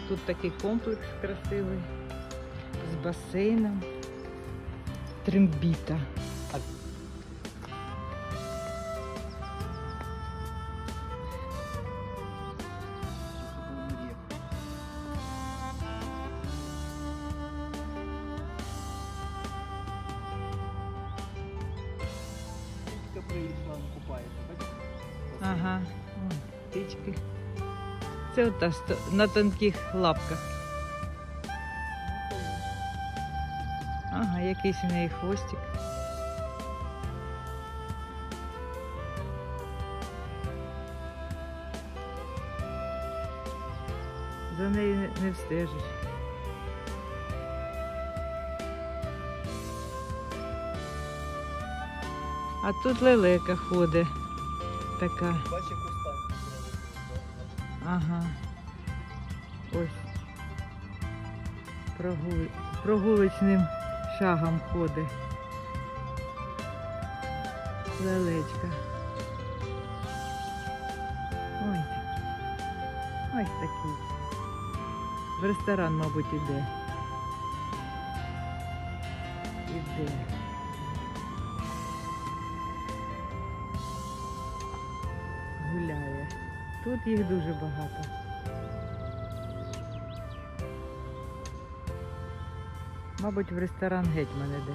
Тут такий комплекс красивий з басейном. Трембіта. Ага, о, птички. Це ота на тонких лапках. Ага, якийсь у неї хвостик. За нею не встежиш. А тут лелека ходить. Така. Ага. Ось. Прогулочним шагом ходить. Лелечка. Ой. Ось такий. В ресторан, мабуть, іде. Іде. Гуляє. Тут їх дуже багато. Мабуть, в ресторан Гетьман іде.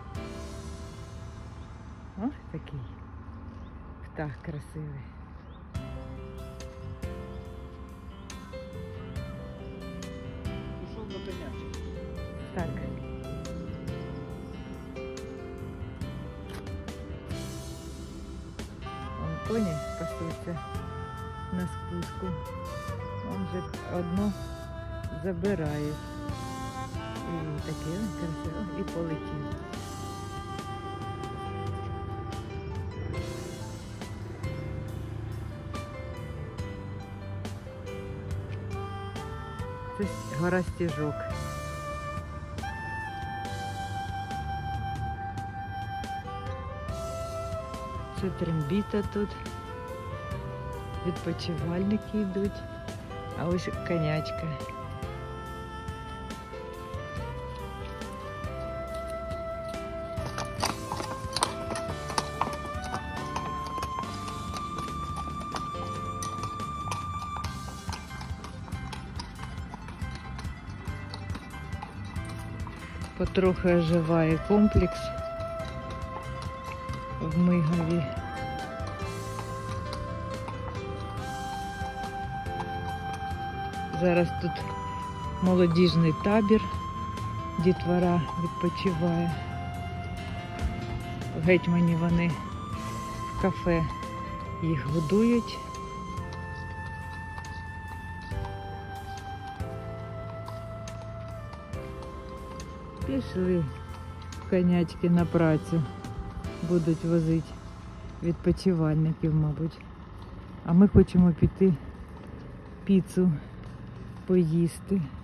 Ось такий птах красивий. Пішов на конячок. Так. Вон коні пасуться на спуску. Он же одну забирає. І таке красиво. І полетів. Це гора Стіжок. Це трембіта тут. Відпочивальники йдуть. А ось конячка. Потроху оживає комплекс в Мигові. Зараз тут молодіжний табір, дітвора відпочиває. В Гетьмані вони в кафе їх годують. Пішли конячки на працю, будуть возити відпочивальників, мабуть. А ми хочемо піти піцу поїсти.